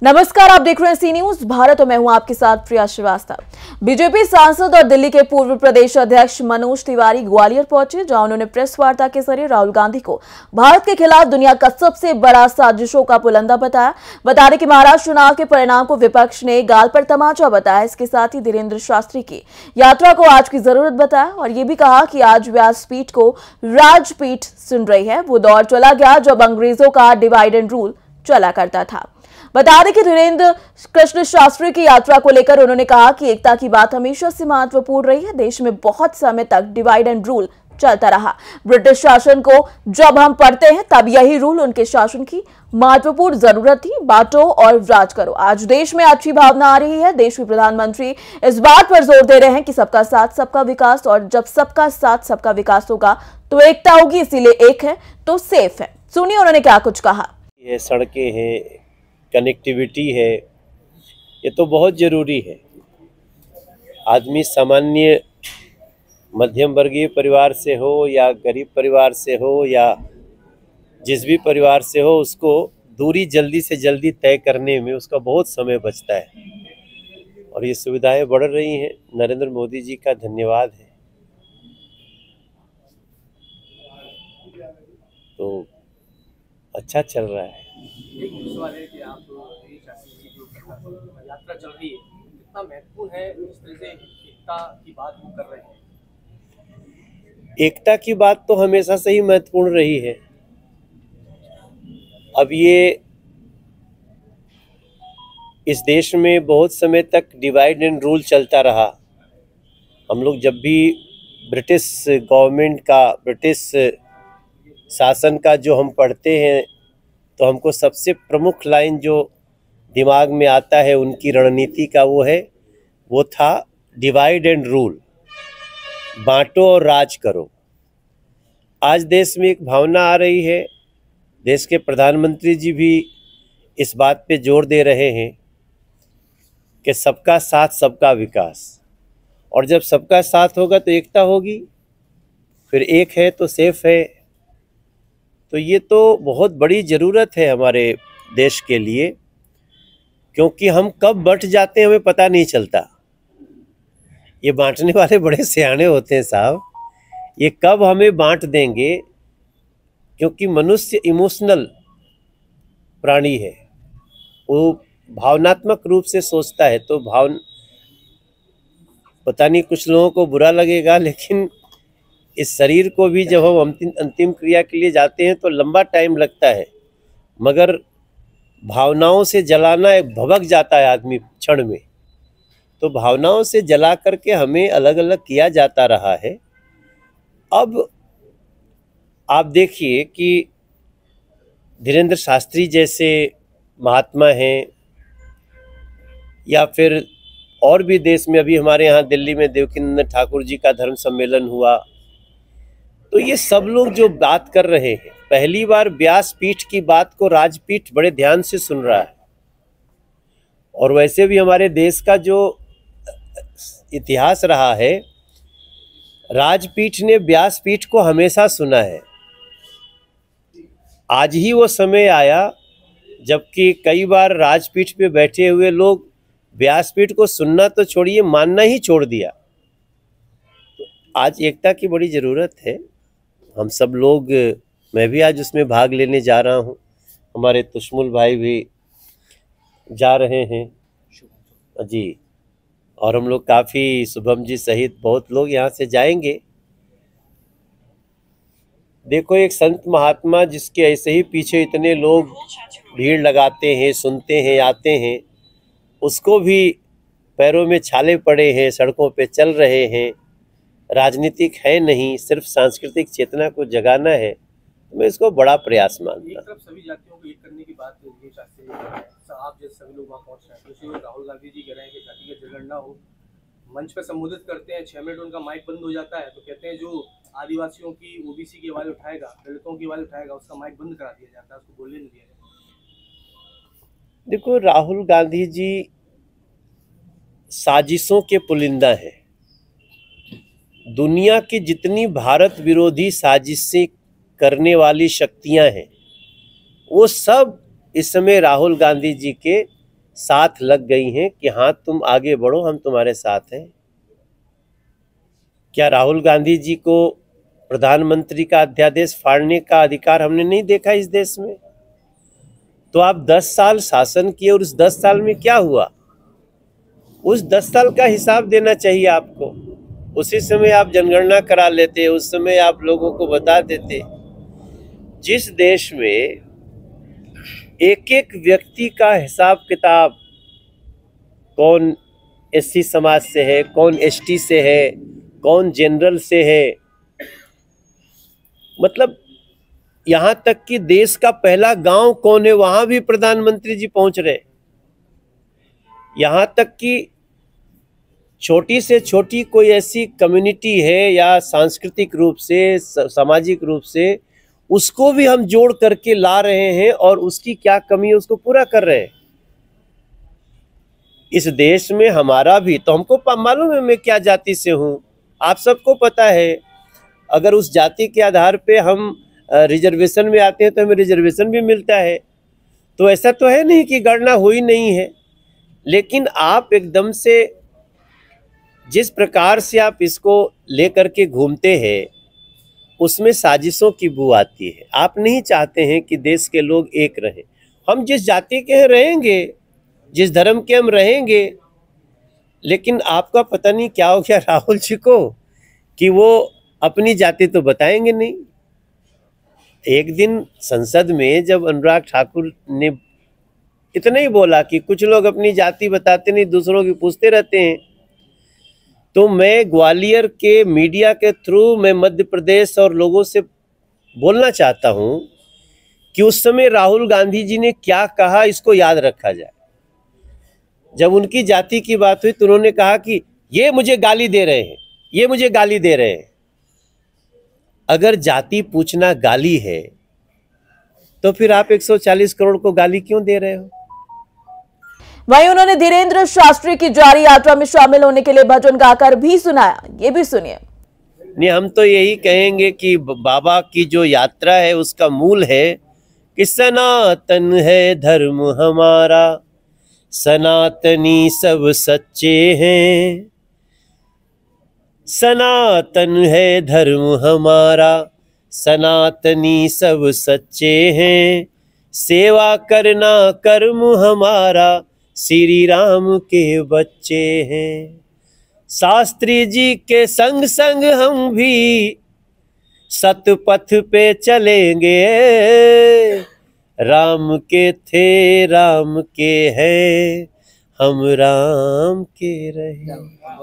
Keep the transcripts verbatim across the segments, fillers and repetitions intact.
नमस्कार, आप देख रहे हैं सी न्यूज भारत और मैं हूं आपके साथ प्रिया श्रीवास्तव। बीजेपी सांसद और दिल्ली के पूर्व प्रदेश अध्यक्ष मनोज तिवारी ग्वालियर पहुंचे, जहां उन्होंने प्रेस वार्ता के जरिए राहुल गांधी को भारत के खिलाफ दुनिया का सबसे बड़ा साजिशों का पुलंदा बताया। बता दें कि महाराष्ट्र चुनाव के परिणाम को विपक्ष ने गाल पर तमाचा बताया। इसके साथ ही धीरेन्द्र शास्त्री की यात्रा को आज की जरूरत बताया और ये भी कहा कि आज व्यासपीठ को राजपीठ सुन रही है। वो दौर चला गया जब अंग्रेजों का डिवाइड एंड रूल चला करता था। बता दें कि धीरेन्द्र कृष्ण शास्त्री की यात्रा को लेकर उन्होंने कहा कि एकता की बात हमेशा से महत्वपूर्ण रही है। देश में बहुत समय तक डिवाइड एंड रूल चलता रहा। ब्रिटिश शासन को जब हम पढ़ते हैं तब यही रूल उनके शासन की महत्वपूर्ण जरूरत थी। बांटो और राज करो। आज देश में अच्छी भावना आ रही है। देश के प्रधानमंत्री इस बात पर जोर दे रहे हैं कि सबका साथ सबका विकास, और जब सबका साथ सबका विकास होगा तो एकता होगी। इसीलिए एक है तो सेफ है। सुनिए उन्होंने क्या कुछ कहा। ये सड़कें हैं, कनेक्टिविटी है, ये तो बहुत ज़रूरी है। आदमी सामान्य मध्यम वर्गीय परिवार से हो या गरीब परिवार से हो या जिस भी परिवार से हो, उसको दूरी जल्दी से जल्दी तय करने में उसका बहुत समय बचता है और ये सुविधाएं बढ़ रही हैं। नरेंद्र मोदी जी का धन्यवाद है। तो अच्छा चल रहा है। एक सवाल है कि आप ये यात्रा चल रही है, कितना महत्वपूर्ण है इस तरह से एकता की बात वो कर रहे हैं? एकता की बात तो हमेशा से ही महत्वपूर्ण रही है। अब ये इस देश में बहुत समय तक डिवाइड एंड रूल चलता रहा। हम लोग जब भी ब्रिटिश गवर्नमेंट का, ब्रिटिश शासन का जो हम पढ़ते हैं तो हमको सबसे प्रमुख लाइन जो दिमाग में आता है उनकी रणनीति का, वो है वो था डिवाइड एंड रूल, बांटो और राज करो। आज देश में एक भावना आ रही है, देश के प्रधानमंत्री जी भी इस बात पे जोर दे रहे हैं कि सबका साथ सबका विकास, और जब सबका साथ होगा तो एकता होगी। फिर एक है तो सेफ है। तो ये तो बहुत बड़ी ज़रूरत है हमारे देश के लिए, क्योंकि हम कब बंट जाते हैं हमें पता नहीं चलता। ये बांटने वाले बड़े सियाने होते हैं साहब। ये कब हमें बांट देंगे, क्योंकि मनुष्य इमोशनल प्राणी है, वो भावनात्मक रूप से सोचता है। तो भाव पता नहीं कुछ लोगों को बुरा लगेगा, लेकिन इस शरीर को भी जब हम अंतिम अंतिम क्रिया के लिए जाते हैं तो लंबा टाइम लगता है, मगर भावनाओं से जलाना एक भभक जाता है आदमी क्षण में। तो भावनाओं से जला करके हमें अलग अलग किया जाता रहा है। अब आप देखिए कि धीरेन्द्र शास्त्री जैसे महात्मा हैं, या फिर और भी देश में, अभी हमारे यहाँ दिल्ली में देवकीनंदन ठाकुर जी का धर्म सम्मेलन हुआ, तो ये सब लोग जो बात कर रहे हैं, पहली बार व्यासपीठ की बात को राजपीठ बड़े ध्यान से सुन रहा है। और वैसे भी हमारे देश का जो इतिहास रहा है, राजपीठ ने व्यासपीठ को हमेशा सुना है। आज ही वो समय आया जबकि कई बार राजपीठ पे बैठे हुए लोग व्यासपीठ को सुनना तो छोड़िए, मानना ही छोड़ दिया। तो आज एकता की बड़ी ज़रूरत है। हम सब लोग, मैं भी आज उसमें भाग लेने जा रहा हूँ, हमारे तुष्मुल भाई भी जा रहे हैं जी, और हम लोग काफ़ी, शुभम जी सहित बहुत लोग यहाँ से जाएंगे। देखो, एक संत महात्मा जिसके ऐसे ही पीछे इतने लोग भीड़ लगाते हैं, सुनते हैं, आते हैं, उसको भी पैरों में छाले पड़े हैं, सड़कों पे चल रहे हैं। राजनीतिक है नहीं, सिर्फ सांस्कृतिक चेतना को जगाना है। तो मैं इसको बड़ा प्रयास मानता हूँ। एक तरफ सभी जातियों को एक करने की बात आप जैसे सभी लोग वहाँ पहुँच रहे हैं, दूसरी ओर राहुल गांधी जी कह रहे हैं कि जाति का जगड़ ना हो। मंच पर संबोधित करते हैं, छह मिनट उनका माइक बंद हो जाता है तो कहते हैं जो आदिवासियों की, ओबीसी की आवाज़ उठाएगा, दलितों की आवाज़ उठाएगा, उसका माइक बंद करा दिया जाता है, उसको बोलने नहीं दिया जाता। देखो, राहुल गांधी जी साजिशों के पुलिंदा हैं। दुनिया की जितनी भारत विरोधी साजिशें करने वाली शक्तियां हैं, वो सब इस समय राहुल गांधी जी के साथ लग गई हैं कि हाँ तुम आगे बढ़ो, हम तुम्हारे साथ हैं। क्या राहुल गांधी जी को प्रधानमंत्री का अध्यादेश फाड़ने का अधिकार हमने नहीं देखा इस देश में? तो आप दस साल शासन किए और उस दस साल में क्या हुआ, उस दस साल का हिसाब देना चाहिए आपको। उसी समय आप जनगणना करा लेते, उस समय आप लोगों को बता देते। जिस देश में एक एक व्यक्ति का हिसाब किताब, कौन एससी समाज से है, कौन एसटी से है, कौन जनरल से है, मतलब यहाँ तक कि देश का पहला गांव कौन है वहां भी प्रधानमंत्री जी पहुंच रहे। यहाँ तक कि छोटी से छोटी कोई ऐसी कम्युनिटी है या सांस्कृतिक रूप से, सामाजिक रूप से, उसको भी हम जोड़ करके ला रहे हैं और उसकी क्या कमी है उसको पूरा कर रहे हैं। इस देश में हमारा भी, तो हमको मालूम है मैं क्या जाति से हूँ, आप सबको पता है। अगर उस जाति के आधार पे हम रिजर्वेशन में आते हैं तो हमें रिजर्वेशन भी मिलता है। तो ऐसा तो है नहीं कि गणना हुई नहीं है, लेकिन आप एकदम से जिस प्रकार से आप इसको लेकर के घूमते हैं उसमें साजिशों की बू आती है। आप नहीं चाहते हैं कि देश के लोग एक रहें। हम जिस जाति के हैं रहेंगे, जिस धर्म के हम रहेंगे, लेकिन आपका पता नहीं क्या हो गया राहुल जी को कि वो अपनी जाति तो बताएंगे नहीं। एक दिन संसद में जब अनुराग ठाकुर ने इतना ही बोला कि कुछ लोग अपनी जाति बताते नहीं, दूसरों की पूछते रहते हैं, तो मैं ग्वालियर के मीडिया के थ्रू मैं मध्य प्रदेश और लोगों से बोलना चाहता हूं कि उस समय राहुल गांधी जी ने क्या कहा, इसको याद रखा जाए। जब उनकी जाति की बात हुई तो उन्होंने कहा कि ये मुझे गाली दे रहे हैं, ये मुझे गाली दे रहे हैं। अगर जाति पूछना गाली है तो फिर आप एक सौ चालीस करोड़ को गाली क्यों दे रहे हो? वहीं उन्होंने धीरेन्द्र शास्त्री की जारी यात्रा में शामिल होने के लिए भजन गाकर भी सुनाया, ये भी सुनिए। नहीं, हम तो यही कहेंगे कि बाबा की जो यात्रा है उसका मूल है कि सनातन है धर्म हमारा, सनातनी सब सच्चे हैं, सनातन है धर्म हमारा, सनातनी सब सच्चे हैं, सेवा करना कर्म हमारा, श्री राम के बच्चे हैं। शास्त्री जी के संग संग हम भी सतपथ पे चलेंगे, राम के थे राम के हैं, हम राम के रहे।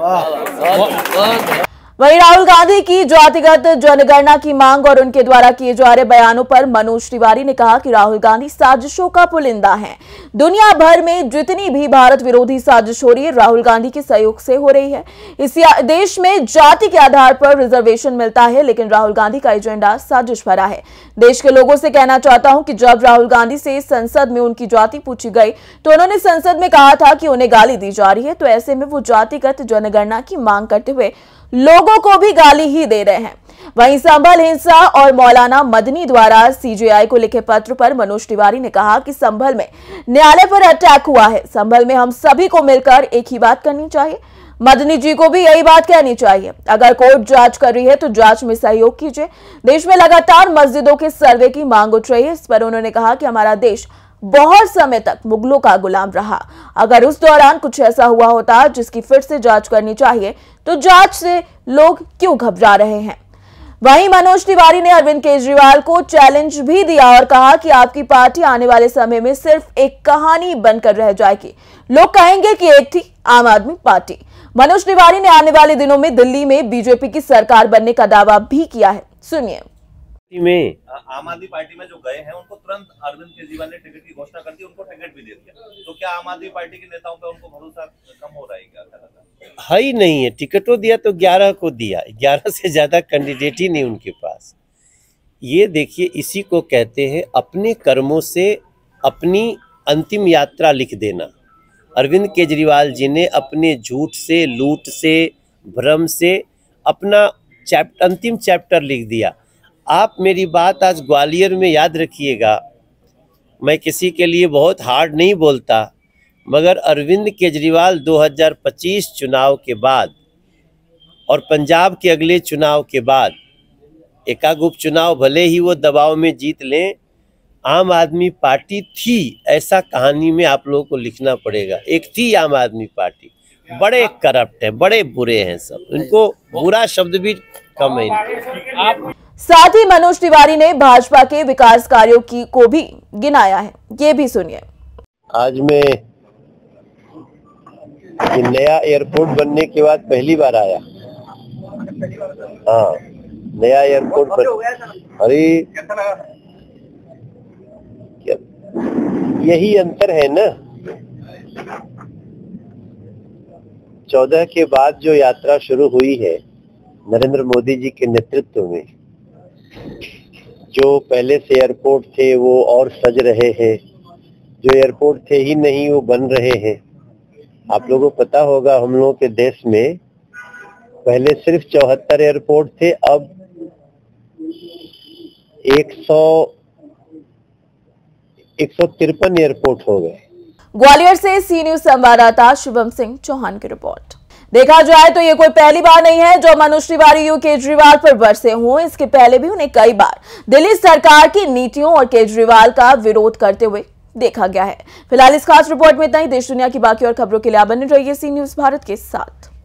वहीं राहुल गांधी की जातिगत जनगणना की मांग और उनके द्वारा किए जा रहे बयानों पर मनोज तिवारी ने कहा कि राहुल गांधी साजिशों का पुलिंदा हैं। दुनिया भर में जितनी भी भारत विरोधी साजिश हो रही है राहुल गांधी के सहयोग से हो रही है। इस देश में जाति के आधार पर रिजर्वेशन मिलता है, लेकिन राहुल गांधी का एजेंडा साजिश भरा है। देश के लोगों से कहना चाहता हूं कि जब राहुल गांधी से संसद में उनकी जाति पूछी गई तो उन्होंने संसद में कहा था कि उन्हें गाली दी जा रही है, तो ऐसे में वो जातिगत जनगणना की मांग करते हुए लोगों को भी गाली ही दे रहे हैं। वहीं संभल हिंसा और मौलाना मदनी द्वारा सीजेआई को लिखे पत्र पर मनोज तिवारी ने कहा कि संभल में न्यायालय पर अटैक हुआ है, संभल में हम सभी को मिलकर एक ही बात करनी चाहिए। मदनी जी को भी यही बात कहनी चाहिए। अगर कोर्ट जांच कर रही है तो जांच में सहयोग कीजिए। देश में लगातार मस्जिदों के सर्वे की मांग उठ रही है। इस पर उन्होंने कहा कि हमारा देश बहुत समय तक मुगलों का गुलाम रहा। अगर उस दौरान कुछ ऐसा हुआ होता जिसकी फिर से जांच करनी चाहिए तो जांच से लोग क्यों घबरा रहे हैं। वहीं मनोज तिवारी ने अरविंद केजरीवाल को चैलेंज भी दिया और कहा कि आपकी पार्टी आने वाले समय में सिर्फ एक कहानी बनकर रह जाएगी। लोग कहेंगे कि एक थी आम आदमी पार्टी। मनोज तिवारी ने आने वाले दिनों में दिल्ली में बीजेपी की सरकार बनने का दावा भी किया है। सुनिए। में आम आदमी पार्टी में जो गए हैं उनको तुरंत अरविंद केजरीवाल ने टिकट की घोषणा कर दी, उनको टिकट भी दे दिया। तो क्या आम आदमी पार्टी के नेताओं पे उनको भरोसा कम हो रहा है क्या? है ही नहीं है। टिकटों दिया तो ग्यारह को दिया, ग्यारह से ज्यादा कैंडिडेट ही नहीं उनके पास। ये देखिए, इसी को कहते हैं अपने कर्मों से अपनी अंतिम यात्रा लिख देना। अरविंद केजरीवाल जी ने अपने झूठ से, लूट से, भ्रम से अपना चैप्टर अंतिम चैप्टर लिख दिया। आप मेरी बात आज ग्वालियर में याद रखिएगा। मैं किसी के लिए बहुत हार्ड नहीं बोलता, मगर अरविंद केजरीवाल दो हज़ार पच्चीस चुनाव के बाद और पंजाब के अगले चुनाव के बाद, एकाध उपचुनाव भले ही वो दबाव में जीत लें, आम आदमी पार्टी थी ऐसा कहानी में आप लोगों को लिखना पड़ेगा। एक थी आम आदमी पार्टी, बड़े करप्ट है, बड़े बुरे हैं सब, इनको बुरा शब्द भी कम है। साथ ही मनोज तिवारी ने भाजपा के विकास कार्यों की को भी गिनाया है, ये भी सुनिए। आज मैं नया एयरपोर्ट बनने के बाद पहली बार आया। हाँ, नया एयरपोर्ट बन... अरे यही अंतर है ना, चौदह के बाद जो यात्रा शुरू हुई है नरेंद्र मोदी जी के नेतृत्व में, जो पहले से एयरपोर्ट थे वो और सज रहे हैं, जो एयरपोर्ट थे ही नहीं वो बन रहे हैं। आप लोगों को पता होगा हम लोगों के देश में पहले सिर्फ चौहत्तर एयरपोर्ट थे, अब एक सौ एक सौ तिरपन एयरपोर्ट हो गए। ग्वालियर से सी न्यूज संवाददाता शुभम सिंह चौहान की रिपोर्ट। देखा जाए तो ये कोई पहली बार नहीं है जो मनोज तिवारी यू केजरीवाल पर बरसे हों। इसके पहले भी उन्हें कई बार दिल्ली सरकार की नीतियों और केजरीवाल का विरोध करते हुए देखा गया है। फिलहाल इस खास रिपोर्ट में इतना ही। देश दुनिया की बाकी और खबरों के लिए आप बने रहिए सी न्यूज भारत के साथ।